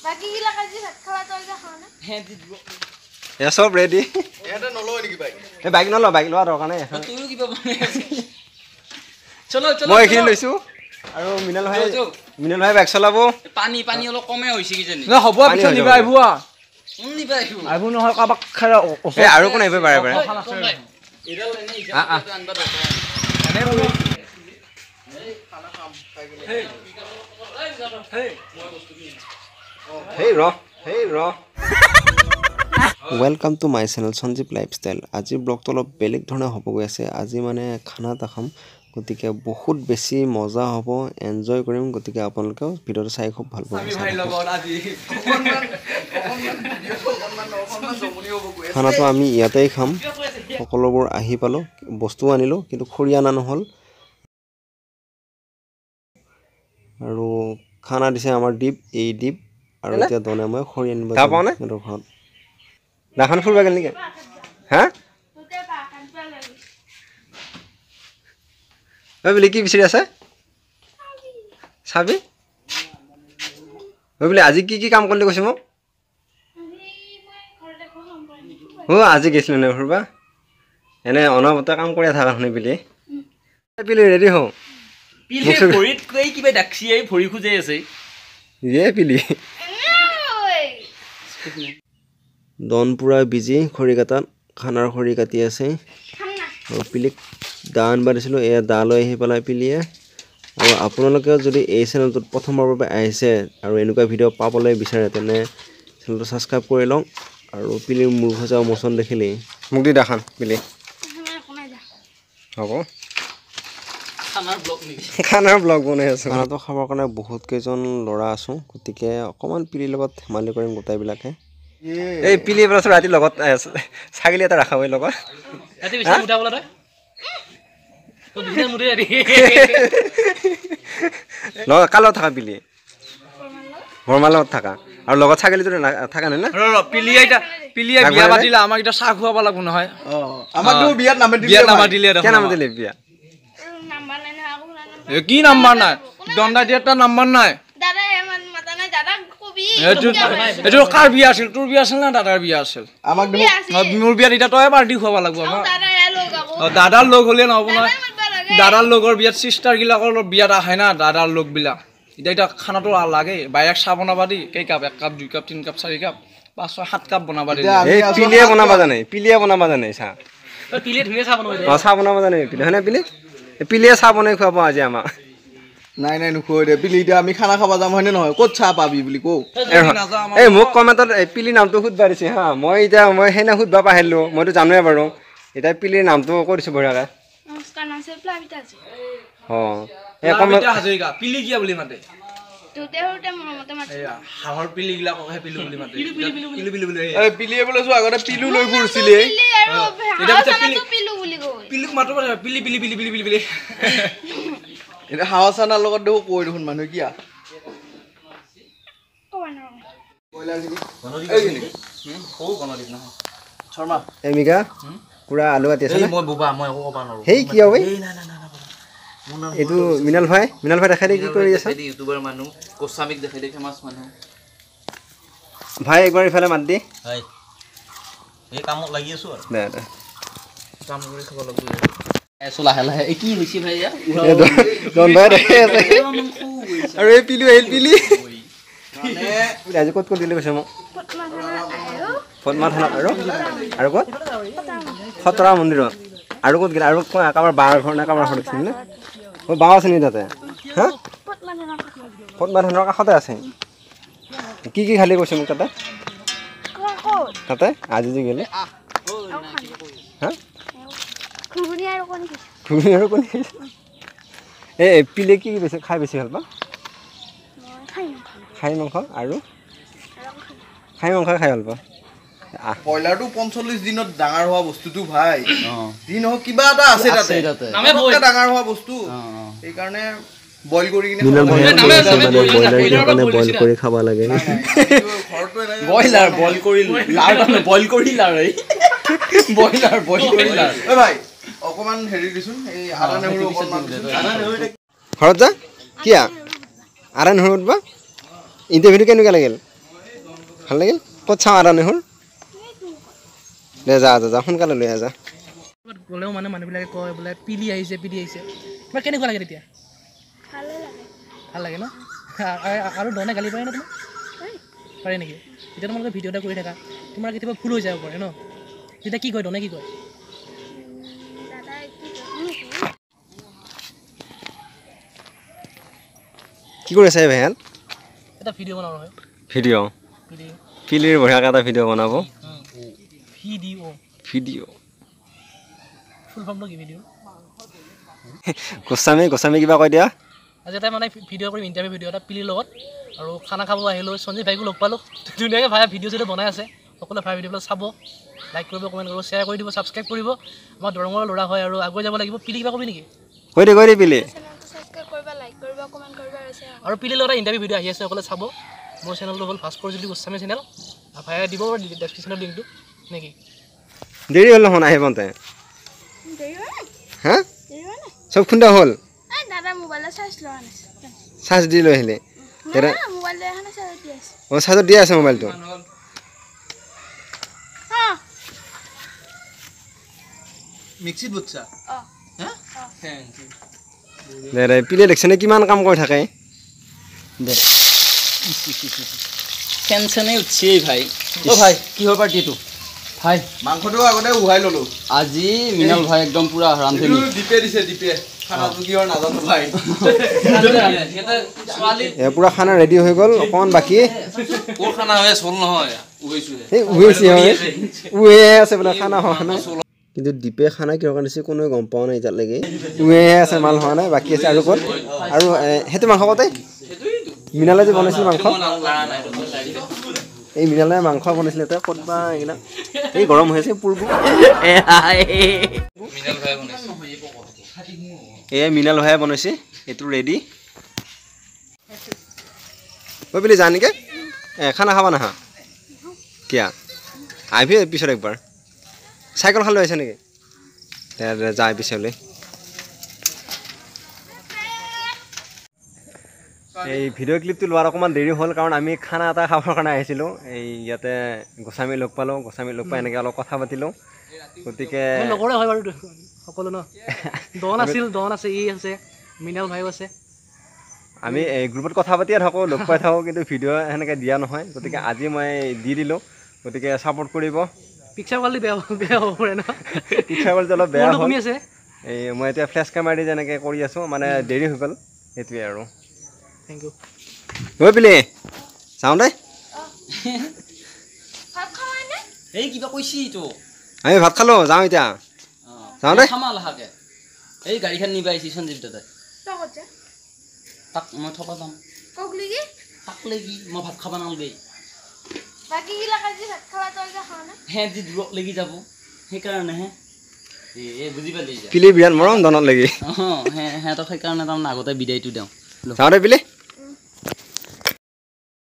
বাকি গিলা কাজি ভাত খাওয়া তো যা খাও না হ্যাঁ দি দিব এ সব রেডি এটা নলয় নেকি বাইক এ বাইক নল বাইক লোৱা দৰকাৰ নাই তুইও কিবা বনাই আছে চলো চলো মই এখিনি লৈছো আৰু মিনাল ভাই বাইক চলাব পানী পানী অলপ কমে হৈছে কি জানি না হ'ব পিছত নিবা আহিবা কোন নিবা আহিব আহিব নহয় কাবাক খাৰা এ আৰু কোন আহিব পাৰে পাৰে এডাল এনে হিচাপটো আনবা দৰকাৰ এনে বলো খানা খাম খাই গলে Hey Ro. Welcome to my channel Sanjeev Lifestyle. আজি ব্লগটো অলপ বেলেগ ধৰণে হ'ব গৈ আছে আজি মানে খানা এটা খাম গতিকে বহুত বেছি মজা হ'ব এনজয় কৰিম গতিকে আপোনালোকে ভিডিওটো চাই খুব ভাল পাব ভাই লগত আজি খানাটো আমি ইয়াতেই খাম সকলোবোৰ আহি পালো বস্তু আনিলো কিন্তু খৰি আনা নহল আৰু খানা দিছে আমাৰ দীপ এই দীপ আৰু এতিয়া দনে মই খৰি আনিব যাব সিহঁতৰ ঘৰত নাখান ফুৰবা গেল নেকি হা ঐ বুলি কি বিচাৰি আছে চাবি ঐ বুলি আজি কি কাম কৰিলি কৈছে মোক আজি গৈছিলো নে ফুৰবা এনে অনবৰতে কাম কৰি থাকা শুনি পিলি ৰেডি হওঁ পিলি ভৰিত কৈ কিবা ডাকছি এই ভৰি খুজে আছে পিলি দন পুৰা বিজি খৰি কাটাত খানাৰ খৰি কাটি আছে আৰু পিলিক দা আনবা দিছিলোঁ এয়া দা লৈ আহি পেলাই পিলিয়ে আৰু আপোনালোকে যদি এই চেনেলটোত প্ৰথমবাৰৰ বাবে আহিছে আৰু এনেকুৱা ভিডিঅ' পাবলৈ বিচাৰে তেনে চেনেলটো ছাবস্ক্ৰাইব কৰি লওক আৰু পিলিৰ মূৰ ভজা মোচন দেখিলেই মোক দি দেখান পিলি হ'ব খানাৰ ব্লগ বনাই আছোঁ খানাটো খাবৰ কাৰণে বহুত কেইজন ল'ৰা আছোঁ গতিকে অকণমান পিলিৰ লগত ধেমালি কৰিম গোটাইবিলাকে এই পিলি বছৰ ৰাতি লগত ছাগলী এটা ৰাখা হয় লগত কালত থাকা পিলি বৰমাৰ লগত থাকা আৰু লগত ছাগলীটো থাকা নাই না পিলিয়ে বিয়া পাতিলে আমাক এতিয়া চাহ খুৱাব লাগিব নহয় আমাকতো বিয়াত নামাতিলে কে নাম দিলে বিয়া কি নাম্বাৰ নাই দণ্ডা দিয়া এটা নাম্বাৰ নাই এইটো কাৰ বিয়া আছিল তোৰ বিয়া আছিল না দাদাৰ বিয়া আছিল আমাক মোৰ বিয়াত এতিয়া তই পাৰ্টি খুৱাব লাগিব আমাক দাদাৰ লগ হ'লে নহ'ব নহয় দাদাৰ লগৰ বিয়াত চিষ্টাৰ গিলাকৰ বিয়াত আহে না দাদাৰ লগ বিলাক এতিয়া খানাটো লাগে বাইক চাহ বনাবা দি কেই cup 1 cup 2 cup 3 cup 4 cup 5 6 7 cup বনাবা দি পিলিয়ে বনাবা জানে চাহ পিলিয়ে ধুনীয়া চাহ বনাব চাহ বনাবা জানে পিলি হয়নে পিলিয়ে চাহ বনাই খুৱাব আজি আমাক নাই নুখুৱাই দে পিলি এতিয়া আমি খানা খাব যাম হয়নে নহয় ক'ত চাহ পাবি বুলি কওঁ এই মোক কমেণ্টত পিলি নামটো সুধবা দিছে হা মই সেইনা সুধবা পাহৰিলোঁ মইতো জানোৱে বাৰু এতিয়া পিলিৰ নামটো কৈ দিছোঁ বঢ়িয়াকৈ পিলি কিয়া বুলি মাতে হাঁহৰ পিলি গিলাকহে পিলু বুলি মাতে পিলিয়ে বোলে চোৱা আগতে পিলু লৈ ফুৰিছিলে পিলুক মাতো পিলি পিলি পিলি পিলি পিলি পিলি এতিয়া হাৱা চানাৰ লগত দেখো কৈ দেখোন মানুহে কিয়া শৰ্মা এমিকা পুৰা আলু কাটি আছে মই বুবা মই একো ক'ব নোৱাৰো হেই কি হয় এইটো মিনাল ভাই দেখাই দে কি কৰি আছে ইউটিউবাৰ মানুহ কোচামিক দেখাই দে ফেমাস মানুহ ভাই একবাৰ ইফালে মাত দি হয় এই কামত লাগি আছো আৰু দে কাম কৰি খাব লাগিব এসো লাহে লাহে এই কি হৈছে ভাই দন ভাই দেখে আছে আৰু এই পিলি আহিল পিলি মানে আজি ক'ত দিলে কৈছে মোক ফটমা থানাত আৰু ক'ত খতৰা মন্দিৰত আৰু ক'ত গ'ল আৰু কাৰোবাৰ বাৰ ঘৰ নে কাৰোবাৰ ঘৰ আছিল নে বাও আছে নি তাতে হা ফটমা থানাৰ কাষতে আছে কি খালি কৈছে মোক তাতে আজি যে গ'লে হা ঘুগুনি আৰু কণী এই পিলে কি বেছি খাই বেছি ভাল পা খাই মাংস আৰু খাই মাংস খাই ভাল পা ব্ৰইলাৰটো 45 দিনত ডাঙৰ হোৱা বস্তুটো ভাই যি নহওক কিবা এটা আছে তাতে ডাঙৰ হোৱা বস্তু সেইকাৰণে বইল কৰি কিনে বইল কৰি খাব লাগে ব্ৰইলাৰ বইল কৰি বইল কৰি ব্ৰইলাৰ বইল কৰি ভাই অকমান হেৰি দিছোন এই আদা নহৰু অকমান ঘৰত যা কিয়া আদা নহৰু বা ইণ্টাৰভিউ কেনেকুৱা লাগিল ভাল লাগিল ক'ত চাওঁ আৰু নেহুৰ দে যা সোনকালে লৈ আহ যা গ'লেও মানে মানুহবিলাকে কয় বোলে পিলি আহিছে তোমাৰ কেনেকুৱা লাগে তেতিয়া ভাল লাগে ন আৰু ধৰণে গালি পাৰে ন তোমাক পাৰে নেকি এতিয়া তোমালোকে ভিডিঅ' এটা কৰি থাকা তোমাৰ কেতিয়াবা ভুল হৈ যাব পাৰে ন তেতিয়া কি কয় ধৰণে কি কয় কি কৰি আছে ভাইহাল এটা ভিডিঅ' বনাব হয় ভিডিঅ' পিলিৰ বঢ়িয়াকৈ এটা ভিডিঅ' বনাব ভিডিঅ' ফুল ফৰ্মটো কি ভিডিঅ' গোস্বামী কিবা কৈ দিয়া আজি এটা মানে ভিডিঅ' কৰিম ইণ্টাৰভিউ ভিডিঅ' এটা পিলিৰ লগত আৰু খানা খাব আহিলোঁ সঞ্জীৱ ভাইকো লগ পালোঁ ধুনীয়াকৈ ভাই ভিডিঅ' যিটো বনাই আছে সকলোৱে ভাই ভিডিঅ'বিলাক চাব লাইক কৰিব কমেণ্ট কৰিব শ্বেয়াৰ কৰি দিব ছাবস্ক্ৰাইব কৰিব আমাৰ দৰঙৰ ল'ৰা হয় আৰু আগুৱাই যাব লাগিব পিলি কিবা কবি নেকি কৈ দে পিলি আৰু পিলিৰ লগত ইণ্টাৰভিউ ভিডিঅ' আহি আছে সকলোৱে চাব মোৰ চেনেলটো হ'ল ভাস্কৰ জ্যোতি গোস্বামী চেনেল ভাইয়া দিব ডেছক্ৰিপশ্যনৰ লিংকটো নেকি দেৰি হ'ল নহয় আহিব তে হা চব খুন্দা হ'ল চাৰ্জ দি লৈ আহিলে অঁ চাৰ্জত দিয়া আছে মোবাইলটো মিক্সিত বুটছা দে পিলে দেখিছেনে কিমান কাম কৰি থাকে দে টেনশ্যনে উঠিছেই ভাই অ' ভাই কিহৰ পাৰ্টিটো ভাই মাংসটো আগতে উহাই ল'লো আজি মৃণাল ভাই একদম পুৰা ৰান্ধনি দীপে দিছে খানাটো কিহৰ নাজানো ভাই পুৰা খানা ৰেডি হৈ গ'ল অকণমান বাকী ক'ৰ খানা হৈ চল নহয় উহে আছে বোলে খানা হোৱা নাই কিন্তু দীপে খানা কিহৰ কাৰণে দিছে কোনোৱে গম পোৱা নাই এতিয়ালৈকে উহে আছে মাল হোৱা নাই বাকী আছে আৰু ক'ত আৰু সেইটো মাংস কতে মৃণালে যে বনাইছিল মাংস এই মৃণালে মাংস বনাইছিলে তই ক'ত বা এইগিলা এই গৰম হৈ আছে পূৰ্ব এয়া মৃণাল ভাইয়ে বনাইছে এইটো ৰেডি ঐ বুলি যা নেকি খানা খাবা নাহা কিয়া আহিবি পিছত একবাৰ চাইকেল খালৈ আহিছে নেকি যা পিছলৈ এই ভিডিঅ' ক্লিপটো লোৱাৰ অকণমান দেৰি হ'ল কাৰণ আমি খানা এটা খাবৰ কাৰণে আহিছিলোঁ এই ইয়াতে গোস্বামী লগ পালোঁ গোস্বামী লগ পাই এনেকৈ অলপ কথা পাতিলোঁ গতিকে লগৰে হয় বাৰু সকলো ন দন আছে ই আছে মৃণাল ভাইও আছে আমি এই গ্ৰুপত কথা পাতিয়ে থাকোঁ লগ পাই থাকোঁ কিন্তু ভিডিঅ' সেনেকৈ দিয়া নহয় গতিকে আজি মই দি দিলোঁ গতিকে ছাপোৰ্ট কৰিব পিকচাৰ কোৱালিটি বেয়া হ'ব পাৰে ন পিকচাৰ কোৱালিটি অলপ বেয়া হ'ল আছে এই মই এতিয়া ফ্লেছ কেমেৰা দি যেনেকৈ কৰি আছোঁ মানে দেৰি হৈ গ'ল সেইটোৱে আৰু থেংক ইউ গৈ পিলি চাওঁ দে এই কিবা কৈছি তো আমি ভাত খালোঁ যাওঁ এতিয়া যাওঁ দে এই গাড়ীখন নিবা আহিছি সঞ্জীৱ দাদাই তাক মই থবা যাম তাক লাগি মই ভাত খাবা নালাগে সিহঁতি দূৰত লাগি যাব সেইকাৰণেহে বুজি পালি পিলি বিৰাট মৰম দনত লাগি সিহঁতক সেইকাৰণে তাৰমানে আগতে বিদায়টো দিওঁ চাওঁ দে পিলি